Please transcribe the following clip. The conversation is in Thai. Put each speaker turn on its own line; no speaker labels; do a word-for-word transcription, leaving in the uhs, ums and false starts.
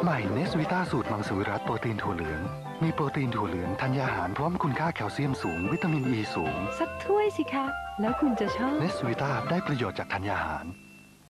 ใหม่เนสวิต้าสูตรมังสวิรัติโปรตีนถั่วเหลืองมีโปรตีนถั่วเหลืองธัญญาหารพร้อมคุณค่าแคลเซียมสูงวิตามินอ e ีสูง
สักถ้วยสิคะแล้วคุณจะชอบ
เนสวิต้าได้ประโยชน์จากธัญญาหาร